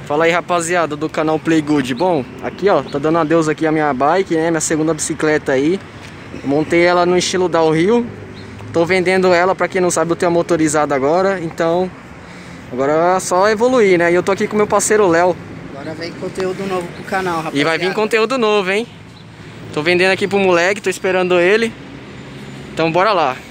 Fala aí, rapaziada do canal Playgood. Bom, aqui ó, tá dando adeus aqui a minha bike, né? Minha segunda bicicleta aí. Montei ela no estilo downhill. Tô vendendo ela, pra quem não sabe eu tenho a motorizada agora. Então, agora é só evoluir, né? E eu tô aqui com meu parceiro Léo. Agora vem conteúdo novo pro canal, rapaziada. E vai vir conteúdo novo, hein? Tô vendendo aqui pro moleque, tô esperando ele. Então bora lá.